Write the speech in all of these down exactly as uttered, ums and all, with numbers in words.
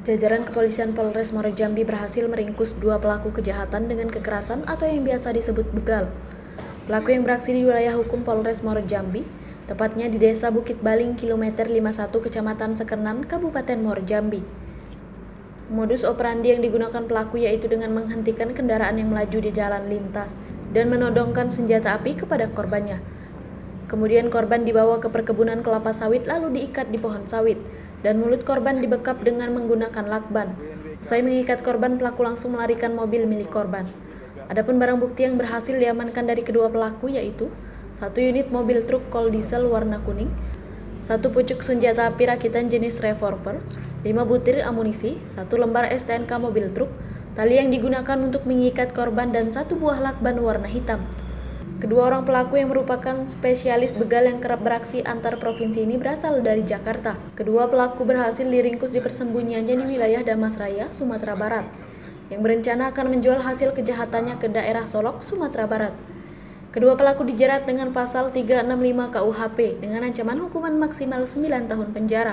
Jajaran Kepolisian Polres Muaro Jambi berhasil meringkus dua pelaku kejahatan dengan kekerasan atau yang biasa disebut begal. Pelaku yang beraksi di wilayah hukum Polres Muaro Jambi, tepatnya di Desa Bukit Baling, kilometer lima puluh satu, Kecamatan Sekernan, Kabupaten Muaro Jambi. Modus operandi yang digunakan pelaku yaitu dengan menghentikan kendaraan yang melaju di jalan lintas dan menodongkan senjata api kepada korbannya. Kemudian korban dibawa ke perkebunan kelapa sawit lalu diikat di pohon sawit dan mulut korban dibekap dengan menggunakan lakban. Usai mengikat korban, pelaku langsung melarikan mobil milik korban. Adapun barang bukti yang berhasil diamankan dari kedua pelaku yaitu satu unit mobil truk kol diesel warna kuning, satu pucuk senjata api rakitan jenis revolver, lima butir amunisi, satu lembar S T N K mobil truk, tali yang digunakan untuk mengikat korban dan satu buah lakban warna hitam. Kedua orang pelaku yang merupakan spesialis begal yang kerap beraksi antar provinsi ini berasal dari Jakarta. Kedua pelaku berhasil diringkus di persembunyiannya di wilayah Damasraya, Sumatera Barat, yang berencana akan menjual hasil kejahatannya ke daerah Solok, Sumatera Barat. Kedua pelaku dijerat dengan pasal tiga enam lima K U H P dengan ancaman hukuman maksimal sembilan tahun penjara.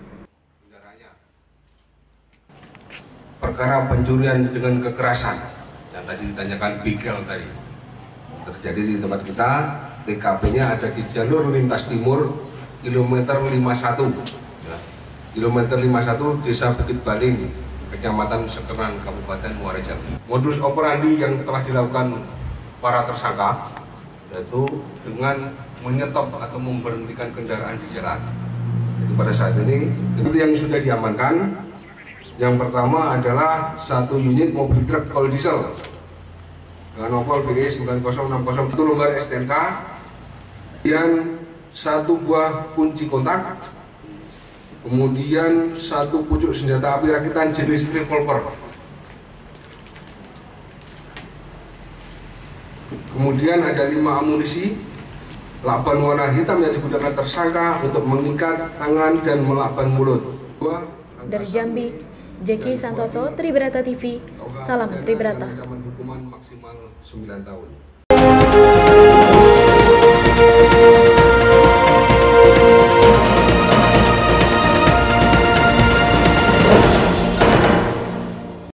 Perkara pencurian dengan kekerasan yang tadi ditanyakan begal tadi terjadi di tempat kita. T K P-nya ada di jalur lintas timur kilometer lima puluh satu, ya. kilometer lima puluh satu Desa Bukit Baling, Kecamatan Sekernan, Kabupaten Muaro Jambi. Modus operandi yang telah dilakukan para tersangka yaitu dengan menyetop atau memberhentikan kendaraan di jalan. Jadi pada saat ini itu yang sudah diamankan. Yang pertama adalah satu unit mobil truk kol diesel dengan nomor B E sembilan nol enam nol, satu lembar S T N K, dan satu buah kunci kontak, kemudian satu pucuk senjata api rakitan jenis revolver. Kemudian ada lima amunisi, lakban warna hitam yang digunakan tersangka untuk mengikat tangan dan melakban mulut. Dari Jambi, Jeki Santoso, Tribrata T V, salam Tribrata. Hukuman maksimal sembilan tahun.